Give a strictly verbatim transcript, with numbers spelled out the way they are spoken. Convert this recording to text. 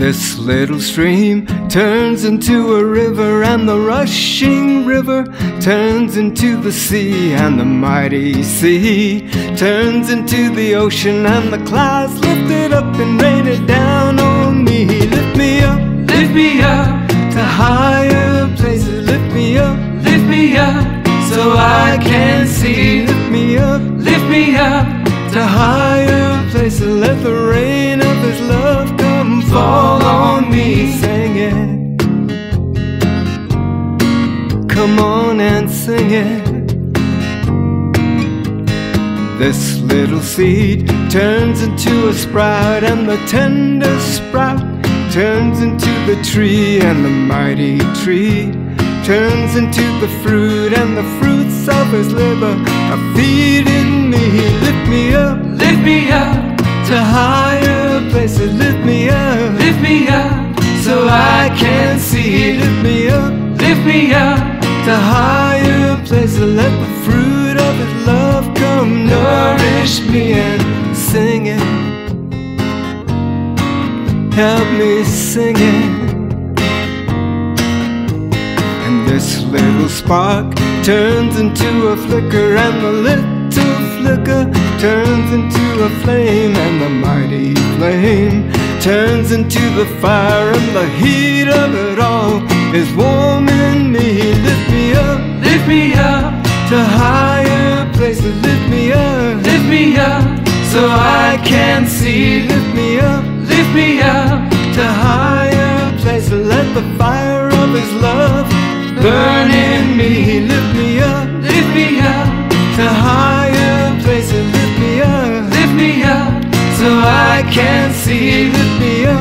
This little stream turns into a river, and the rushing river turns into the sea, and the mighty sea turns into the ocean, and the clouds lift it up and rain it down on me. Lift me up, Lift me up, to higher places. Lift me up, lift me up, so I can see. lift me up, Lift me up, to higher places. Let the rain of His love come fall on me. Sing it, come on and sing it. This little seed turns into a sprout, and the tender sprout turns into the tree, and the mighty tree turns into the fruit, and the fruits of His labor are feeding me. Lift me up, lift me up, to higher places. Lift me up, lift me up, so I can see. Lift me up, lift me up, to higher places. Let the fruit of His love come nourish me, and sing it, help me sing it. And this little spark turns into a flicker, and the little flicker turns into a flame, and the mighty flame turns into the fire, and the heat of it all is warming me. Lift me up, lift me up, to higher places. Lift me up, lift me up, so I can see. Lift me up, lift me up, to higher places. Let the fire of His love burn in me. Lift me up, lift me up, to higher places. Lift me up, lift me up, so I can see. Lift me